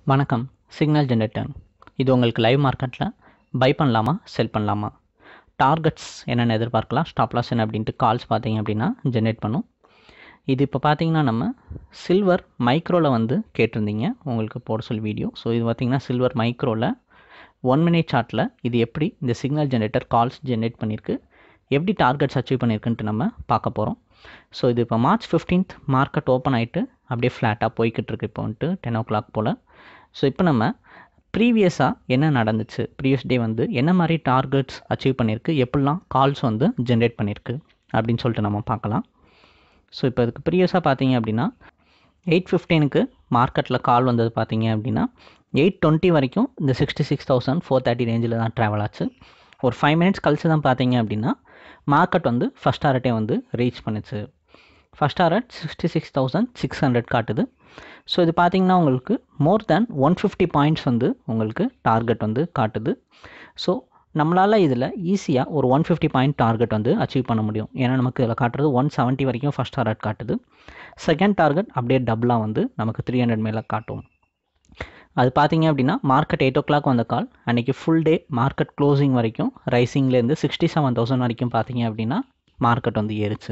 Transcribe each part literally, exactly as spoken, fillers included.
வணக்கம். Signal generator இது உங்களுக்கு லைவ் மார்க்கெட்டில் பை பண்ணலாமா செல் பண்ணலாமா, டார்கெட்ஸ் என்னென்ன எதிர்பார்க்கலாம், ஸ்டாப் லாஸ் என்ன அப்படின்ட்டு கால்ஸ் பார்த்தீங்க அப்படின்னா ஜென்ரேட் பண்ணும். இது இப்போ பார்த்தீங்கன்னா நம்ம சில்வர் மைக்ரோவில் வந்து கேட்டிருந்தீங்க உங்களுக்கு போட சொல்லி வீடியோ. ஸோ இது பார்த்திங்கன்னா சில்வர் மைக்ரோவில் ஒன் மினிட் சார்ட்டில் இது எப்படி இந்த சிக்னல் ஜென்ரேட்டர் கால்ஸ் ஜென்ரேட் பண்ணியிருக்கு, எப்படி டார்கெட்ஸ் அச்சீவ் பண்ணியிருக்குன்ட்டு நம்ம பார்க்க போகிறோம். ஸோ இது இப்போ மார்ச் ஃபிஃப்டீன்த் மார்க்கெட் ஓப்பன் ஆகிட்டு அப்படியே ஃப்ளாட்டாக போய்கிட்டு இருக்கு இப்போ வந்துட்டு டென் ஓ கிளாக் போல். ஸோ இப்போ நம்ம ப்ரீவியஸாக என்ன நடந்துச்சு, ப்ரீவியஸ் டே வந்து என்ன மாதிரி டார்கெட்ஸ் அச்சீவ் பண்ணியிருக்கு, எப்படிலாம் கால்ஸ் வந்து ஜென்ரேட் பண்ணியிருக்கு அப்படின்னு சொல்லிட்டு நம்ம பார்க்கலாம். ஸோ இப்போ இதுக்கு ப்ரீவியஸாக பார்த்தீங்க அப்படின்னா எயிட் ஃபிஃப்டீனுக்கு மார்க்கெட்டில் கால் வந்தது பார்த்தீங்க அப்படின்னா எயிட் டுவெண்ட்டி வரைக்கும் இந்த sixty six thousand four thirty ரேஞ்சில் தான் ட்ராவல் ஆச்சு. ஒரு ஃபைவ் மினிட்ஸ் கழிச்சு தான் பார்த்தீங்க அப்படின்னா மார்க்கெட் வந்து ஃபஸ்ட் டாரட்டே வந்து ரீச் பண்ணிச்சு. First target sixty six thousand six hundred காட்டுது. ஸோ இது பார்த்திங்கன்னா உங்களுக்கு more than one fifty points வந்து உங்களுக்கு டார்கெட் வந்து காட்டுது. ஸோ நம்மளால் இதில் ஈஸியாக ஒரு ஒன் ஃபிஃப்டி பாயிண்ட் டார்கெட் வந்து அச்சீவ் பண்ண முடியும். ஏன்னா நமக்கு இதில் காட்டுறது ஒன் செவன்ட்டி வரைக்கும் ஃபஸ்ட் டாரட் காட்டுது. செகண்ட் டார்கெட் அப்படியே டபுளாக வந்து நமக்கு த்ரீ ஹண்ட்ரட் மேலே காட்டும். அது பார்த்தீங்க அப்படின்னா மார்க்கெட் எயிட் ஓ கிளாக் வந்த கால் அன்றைக்கி ஃபுல் டே மார்க்கெட் க்ளோசிங் வரைக்கும் ரைசிங்லேருந்து சிக்ஸ்டி செவன் தௌசண்ட் வரைக்கும் பார்த்தீங்க அப்படின்னா மார்க்கெட் வந்து ஏறிச்சு.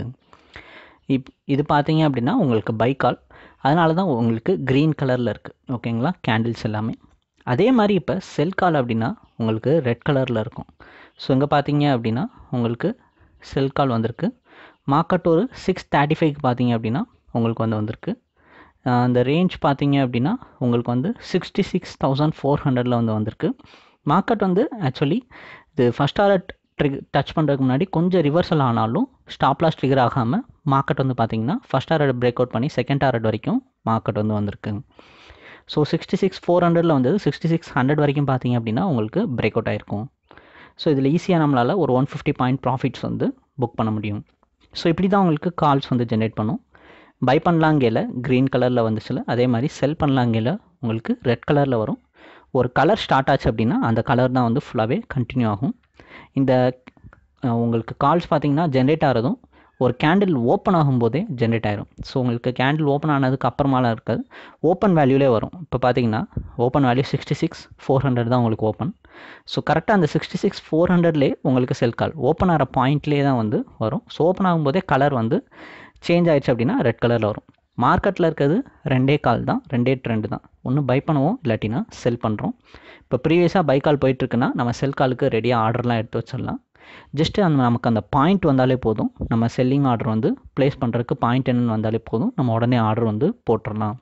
இப் இது பார்த்தீங்க அப்படின்னா உங்களுக்கு பை கால், அதனால தான் உங்களுக்கு க்ரீன் கலரில் இருக்குது. ஓகேங்களா, கேண்டில்ஸ் எல்லாமே. அதே மாதிரி இப்போ செல் கால் அப்படின்னா உங்களுக்கு ரெட் கலரில் இருக்கும். ஸோ இங்கே பார்த்தீங்க அப்படின்னா உங்களுக்கு செல் கால் வந்திருக்கு. மார்க்கெட் ஒரு சிக்ஸ் தேர்ட்டி ஃபைவ்க்கு பார்த்தீங்க அப்படின்னா உங்களுக்கு வந்து வந்திருக்கு. அந்த ரேஞ்ச் பார்த்தீங்க அப்படின்னா உங்களுக்கு வந்து சிக்ஸ்டி சிக்ஸ் தௌசண்ட் ஃபோர் ஹண்ட்ரடில் வந்து வந்திருக்கு. மார்க்கெட் வந்து ஆக்சுவலி இது ஃபஸ்ட் டாரட் ட்ரிக் டச் பண்ணுறதுக்கு முன்னாடி கொஞ்சம் ரிவர்சல் ஆனாலும் ஸ்டாப் லாஸ் ட்ரிகர் ஆகாமல் மார்க்கெட் வந்து பார்த்திங்கன்னா ஃபஸ்ட் டாரட் பிரேக் அவுட் பண்ணி செகண்ட் டாரட் வரைக்கும் மார்க்கெட் வந்து வந்திருக்கு. ஸோ சிக்ஸ்டி சிக்ஸ் ஃபோர் ஹண்ட்ரடில் வந்தது சிக்ஸ்டி சிக்ஸ் ஹண்ட்ரட் வரைக்கும் பார்த்தீங்க அப்படின்னா உங்களுக்கு பிரேக் அவுட் ஆகிருக்கும். ஸோ இதில் ஈஸியாக நம்மளால் ஒரு ஒன் ஃபிஃப்டி பாயிண்ட் ப்ராஃபிட்ஸ் வந்து புக் பண்ண முடியும். ஸோ இப்படி தான் உங்களுக்கு கால்ஸ் வந்து ஜென்ரேட் பண்ணும். பை பண்ணலாங்கையில் க்ரீன் கலரில் வந்துச்சுல, அதே மாதிரி செல் பண்ணலாங்கையில் உங்களுக்கு ரெட் கலரில் வரும். ஒரு கலர் ஸ்டார்ட் ஆச்சு அப்படின்னா அந்த கலர் தான் வந்து ஃபுல்லாகவே கண்டினியூ ஆகும். இந்த உங்களுக்கு கால்ஸ் பார்த்திங்கன்னா ஜென்ரேட் ஆகிறதும் ஒரு கேண்டில் ஓப்பன் ஆகும்போதே ஜென்ரேட் ஆகிரும். ஸோ உங்களுக்கு கேண்டில் ஓப்பன் ஆனதுக்கு அப்புறமாலாம் இருக்காது, ஓப்பன் வேல்யூலே வரும். இப்போ பார்த்தீங்கன்னா open value sixty six four hundred தான் உங்களுக்கு ஓப்பன். ஸோ கரெக்டாக அந்த சிக்ஸ்டி சிக்ஸ் ஃபோர் ஹண்ட்ரட்லேயே உங்களுக்கு செல் கால் ஓப்பன் ஆகிற பாயிண்ட்லேயே தான் வந்து வரும். ஸோ ஓப்பன் ஆகும்போதே கலர் வந்து சேஞ்ச் ஆகிடுச்சு அப்படின்னா ரெட் கலரில் வரும். மார்க்கெட்டில் இருக்கிறது ரெண்டே கால் தான், ரெண்டே ட்ரெண்டு தான். ஒன்று பை பண்ணுவோம், இல்லாட்டினா செல் பண்ணுறோம். இப்போ ப்ரீவியஸாக பை கால் போயிட்டுருக்குன்னா நம்ம செல் காலுக்கு ரெடியாக ஆர்டர்லாம் எடுத்து வச்சிடலாம். ஜஸ்ட்டு அந்த நமக்கு அந்த பாயிண்ட் வந்தாலே போதும், நம்ம செல்லிங் ஆர்டர் வந்து ப்ளேஸ் பண்ணுறதுக்கு பாயிண்ட் என்னென்னு வந்தாலே போதும், நம்ம உடனே ஆர்டர் வந்து போட்டுடலாம்.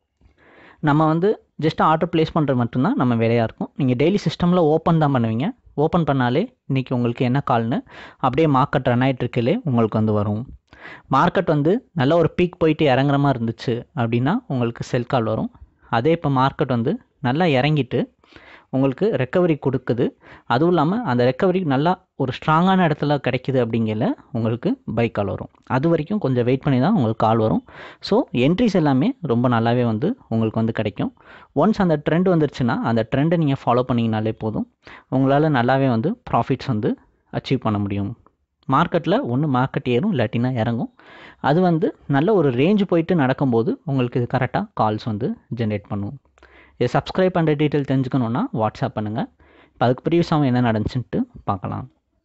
நம்ம வந்து ஜஸ்ட் ஆர்டர் ப்ளேஸ் பண்ணுறது மட்டும்தான் நம்ம வேலையாக இருக்கும். நீங்கள் டெய்லி சிஸ்டமில் ஓப்பன் தான் பண்ணுவீங்க. ஓப்பன் பண்ணாலே இன்றைக்கி உங்களுக்கு என்ன கால்னு அப்படியே மார்க்கெட் ரன் ஆகிட்டு இருக்கலே உங்களுக்கு வந்து வரும். மார்க்கெட் வந்து நல்ல ஒரு பீக் போயிட்டு இறங்குற மாதிரி இருந்துச்சு அப்படின்னா உங்களுக்கு செல் கால் வரும். அதே இப்போ மார்க்கெட் வந்து நல்லா இறங்கிட்டு உங்களுக்கு ரெக்கவரி கொடுக்குது, அதுவும் இல்லாமல் அந்த ரெக்கவரி நல்லா ஒரு ஸ்ட்ராங்கான இடத்துல கிடைக்கிது அப்படிங்கல உங்களுக்கு பை கால் வரும். அது வரைக்கும் கொஞ்சம் வெயிட் பண்ணி தான் உங்களுக்கு கால் வரும். ஸோ என்ட்ரிஸ் எல்லாமே ரொம்ப நல்லாவே வந்து உங்களுக்கு வந்து கிடைக்கும். ஒன்ஸ் அந்த ட்ரெண்ட் வந்துருச்சுன்னா அந்த ட்ரெண்டை நீங்கள் ஃபாலோ பண்ணிங்கனாலே போதும், உங்களால் நல்லாவே வந்து ப்ராஃபிட்ஸ் வந்து அச்சீவ் பண்ண முடியும். மார்க்கெட்டில் ஒன்று மார்க்கெட் ஏறும், இல்லாட்டினா இறங்கும். அது வந்து நல்ல ஒரு ரேஞ்ச் போயிட்டு நடக்கும்போது உங்களுக்கு இது கரெக்டாக கால்ஸ் வந்து ஜென்ரேட் பண்ணும். இதை சப்ஸ்கிரைப் பண்ணுற டீட்டெயில் தெரிஞ்சுக்கணுன்னா வாட்ஸ்அப் பண்ணுங்கள். இப்போ அதுக்கு ப்ரீவியஸாக என்ன நடந்துச்சுன்ட்டு பார்க்கலாம்.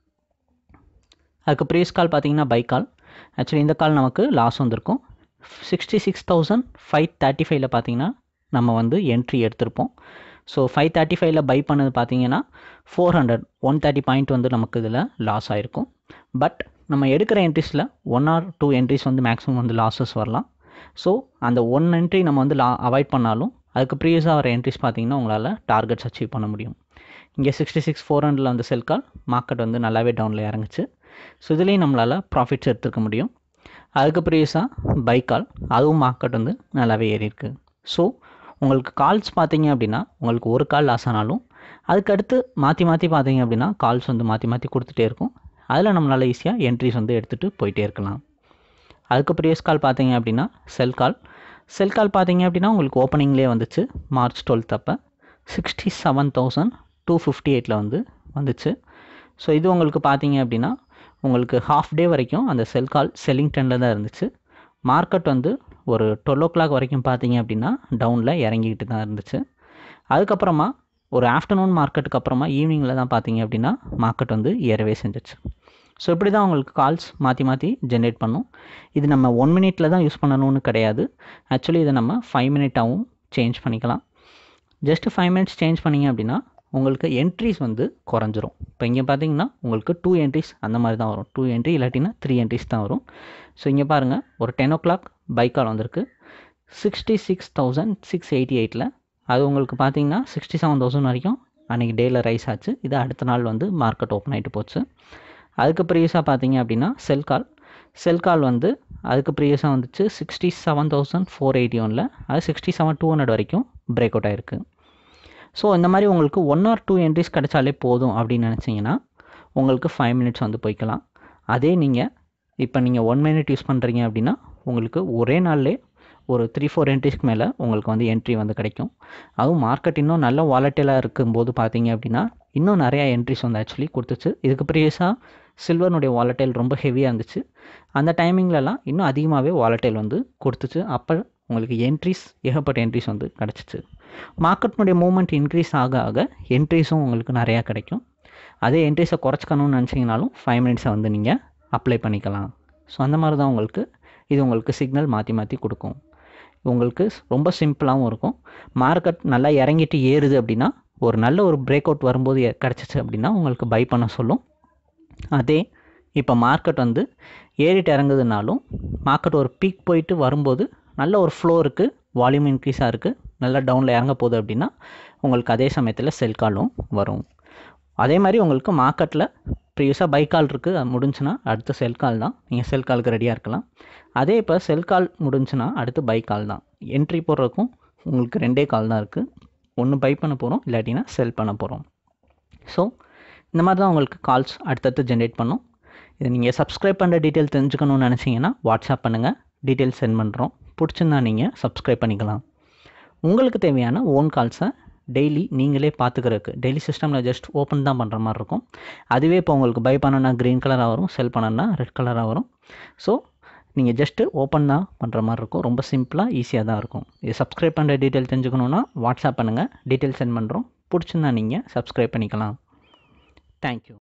அதுக்கு ப்ரீவியஸ் கால் பார்த்தீங்கன்னா பை கால். ஆக்சுவலி இந்த கால் நமக்கு லாஸ் வந்திருக்கும். Sixty six thousand five thirty ஃபைவ்ல பார்த்தீங்கன்னா நம்ம வந்து என்ட்ரி எடுத்திருப்போம். ஸோ ஃபைவ் தேர்ட்டி ஃபைவ்ல பை பண்ணது பார்த்தீங்கன்னா four hundred one thirty point வந்து நமக்கு இதில் லாஸ் ஆகிருக்கும். பட் நம்ம எடுக்கிற என்ட்ரிஸில் ஒன் ஆர் டூ என்ட்ரிஸ் வந்து மேக்ஸிமம் வந்து லாஸஸ் வரலாம். ஸோ அந்த ஒன் என்ட்ரி நம்ம வந்து லா அவாய்ட் பண்ணாலும் அதுக்கு ப்ரீவியஸாக வர என்ட்ரிஸ் பார்த்தீங்கன்னா உங்களால் டார்கெட்ஸ் அச்சீவ் பண்ண முடியும். இங்கே சிக்ஸ்டி சிக்ஸ் ஃபோர் ஹண்ட்ரடில் வந்து செல் கால், மார்க்கெட் வந்து நல்லாவே டவுனில் இறங்குச்சு. ஸோ இதுலேயும் நம்மளால் ப்ராஃபிட்ஸ் எடுத்துக்க முடியும். அதுக்கு ப்ரீவியஸாக பை கால், அதுவும் மார்க்கெட் வந்து நல்லாவே ஏறி இருக்குது. ஸோ உங்களுக்கு கால்ஸ் பார்த்தீங்க அப்படின்னா உங்களுக்கு ஒரு கால் லாஸ் ஆனாலும் அதுக்கடுத்து மாற்றி மாற்றி பார்த்தீங்க அப்படின்னா கால்ஸ் வந்து மாற்றி மாற்றி கொடுத்துட்டே இருக்கும். அதில் நம்மளால் ஈஸியாக என்ட்ரிஸ் வந்து எடுத்துகிட்டு போயிட்டே இருக்கலாம். அதுக்கு ப்ரீவியஸ் கால் பார்த்தீங்க அப்படின்னா செல் கால். செல் கால் பார்த்தீங்க அப்படின்னா உங்களுக்கு ஓப்பனிங்லேயே வந்துச்சு. மார்ச் டுவெல்த் அப்போ sixty seven thousand two fifty எயிட்டில் வந்து வந்துச்சு. ஸோ இது உங்களுக்கு பார்த்தீங்க அப்படின்னா உங்களுக்கு ஹாஃப் டே வரைக்கும் அந்த செல் கால் செல்லிங் ட்ரெண்டில் தான் இருந்துச்சு. மார்க்கெட் வந்து ஒரு டுவெல் ஓ கிளாக் வரைக்கும் பார்த்தீங்க அப்படின்னா டவுனில் இறங்கிக்கிட்டு தான் இருந்துச்சு. அதுக்கப்புறமா ஒரு ஆஃப்டர்நூன் மார்க்கெட்டுக்கு அப்புறமா ஈவினிங்கில் தான் பார்த்தீங்க அப்படின்னா மார்க்கெட் வந்து ஏறவே செஞ்சிச்சு. ஸோ இப்படி தான் உங்களுக்கு கால்ஸ் மாற்றி மாற்றி ஜென்ரேட் பண்ணும். இது நம்ம ஒன் மினிட்டில் தான் யூஸ் பண்ணணும்னு கிடையாது. ஆக்சுவலி இதை நம்ம ஃபைவ் மினிட்டாகவும் சேஞ்ச் பண்ணிக்கலாம். ஜஸ்ட்டு ஃபைவ் மினிட்ஸ் சேஞ்ச் பண்ணிங்க அப்படின்னா உங்களுக்கு என்ட்ரிஸ் வந்து குறைஞ்சிரும். இப்போ இங்கே பார்த்தீங்கன்னா உங்களுக்கு டூ என்ட்ரிஸ் அந்த மாதிரி தான் வரும். டூ என்ட்ரி இல்லாட்டினா த்ரீ என்ட்ரிஸ் தான் வரும். ஸோ இங்கே பாருங்கள், ஒரு ten o'clock buy call வந்திருக்கு sixty six thousand six eighty எயிட்டில். அது உங்களுக்கு பார்த்தீங்கன்னா சிக்ஸ்டி செவன் தௌசண்ட் வரைக்கும் அன்றைக்கி டேயில் ரைஸ் ஆச்சு. இது அடுத்த நாள் வந்து மார்க்கெட் ஓப்பன் ஆகிட்டு போச்சு. அதுக்கு ப்ரீவியஸாக பார்த்தீங்க அப்படின்னா செல் கால் செல் கால் வந்து அதுக்கு ப்ரீவியஸாக வந்துச்சு sixty seven thousand four eighty ஒனில். அது சிக்ஸ்டி செவன் டூ ஹண்ட்ரட் வரைக்கும் பிரேக் அவுட் ஆகிருக்கு. ஸோ இந்த மாதிரி உங்களுக்கு ஒன் ஆர் டூ என்ட்ரிஸ் கிடைச்சாலே போதும் அப்படின்னு நினச்சிங்கன்னா உங்களுக்கு ஃபைவ் மினிட்ஸ் வந்து போய்க்கலாம். அதே நீங்கள் இப்போ நீங்கள் ஒன் மினிட் யூஸ் பண்ணுறீங்க அப்படின்னா உங்களுக்கு ஒரே நாள்லே ஒரு த்ரீ ஃபோர் என்ட்ரிஸ்க்கு மேலே உங்களுக்கு வந்து என்ட்ரி வந்து கிடைக்கும். அதுவும் மார்க்கெட் இன்னும் நல்ல வாலட்டிலாக இருக்கும்போது பார்த்தீங்க அப்படின்னா இன்னும் நிறையா என்ட்ரிஸ் வந்து ஆக்சுவலி கொடுத்துச்சு. இதுக்கு ப்ரீவியஸாக சில்வர்னுடைய வாலட்டைல் ரொம்ப ஹெவியாக இருந்துச்சு. அந்த டைமிங்லலாம் இன்னும் அதிகமாகவே வாலட்டைல் வந்து கொடுத்துச்சு. அப்போ உங்களுக்கு என்ட்ரிஸ் ஏகப்பட்ட என்ட்ரிஸ் வந்து கிடச்சிச்சு. மார்க்கெட்னுடைய மூவ்மெண்ட் இன்க்ரீஸ் ஆக ஆக என்ட்ரிஸும் உங்களுக்கு நிறையா கிடைக்கும். அதே என்ட்ரிஸை குறைச்சிக்கணும்னு நினச்சிங்கனாலும் ஃபைவ் மினிட்ஸை வந்து நீங்கள் அப்ளை பண்ணிக்கலாம். ஸோ அந்த மாதிரி தான் உங்களுக்கு இது உங்களுக்கு சிக்னல் மாற்றி மாற்றி கொடுக்கும். உங்களுக்கு ரொம்ப சிம்பிளாகவும் இருக்கும். மார்க்கெட் நல்லா இறங்கிட்டு ஏறுது அப்படின்னா ஒரு நல்ல ஒரு பிரேக் அவுட் வரும்போது கிடச்சிச்சு அப்படின்னா உங்களுக்கு பை பண்ண சொல்லும். அதே இப்போ மார்க்கெட் வந்து ஏறிட்டு இறங்குதுனாலும் மார்க்கெட் ஒரு பீக் போயிட்டு வரும்போது நல்ல ஒரு ஃப்ளோ இருக்குது, வால்யூம் இன்க்ரீஸாக இருக்குது, நல்லா டவுனில் இறங்க போகுது அப்படின்னா உங்களுக்கு அதே சமயத்தில் செல் காலும் வரும். அதே மாதிரி உங்களுக்கு மார்க்கெட்டில் ப்ரீவியஸாக பை கால் இருக்குது, அது முடிஞ்சுன்னா அடுத்து செல் கால் தான். நீங்கள் செல் காலுக்கு ரெடியாக இருக்கலாம். அதே இப்போ செல் கால் முடிஞ்சுன்னா அடுத்து பை கால் தான். என்ட்ரி போடுறதுக்கும் உங்களுக்கு ரெண்டே கால் தான் இருக்குது. ஒன்று பை பண்ண போகிறோம், இல்லாட்டினா செல் பண்ண போகிறோம். ஸோ இந்த மாதிரி தான் உங்களுக்கு கால்ஸ் அடுத்தடுத்து ஜென்ரேட் பண்ணும். இதை நீங்கள் சப்ஸ்கிரைப் பண்ணுற டீட்டெயில் தெரிஞ்சுக்கணும்னு நினச்சிங்கன்னா வாட்ஸ்அப் பண்ணுங்கள், டீட்டெயில் சென்ட் பண்ணுறோம். பிடிச்சிருந்தா நீங்கள் சப்ஸ்கிரைப் பண்ணிக்கலாம். உங்களுக்கு தேவையான ஓன் கால்ஸை டெய்லி நீங்களே பார்த்துக்கிறதுக்கு டெய்லி சிஸ்டமில் ஜஸ்ட் ஓப்பன் தான் பண்ணுற மாதிரி இருக்கும். அதுவே இப்போ உங்களுக்கு பை பண்ணனா க்ரீன் கலராக வரும், செல் பண்ணனா ரெட் கலராக வரும். ஸோ நீங்கள் ஜஸ்ட்டு ஓப்பன் தான் பண்ணுற மாதிரி இருக்கும். ரொம்ப சிம்பிளாக ஈஸியாக தான் இருக்கும். இது சப்ஸ்கிரைப் பண்ணுற டீட்டெயில் தெரிஞ்சுக்கணுன்னா வாட்ஸ்அப் பண்ணுங்கள், டீட்டெயில் சென்ட் பண்ணுறோம். பிடிச்சிருந்தா நீங்கள் சப்ஸ்கிரைப் பண்ணிக்கலாம். தேங்க்யூ.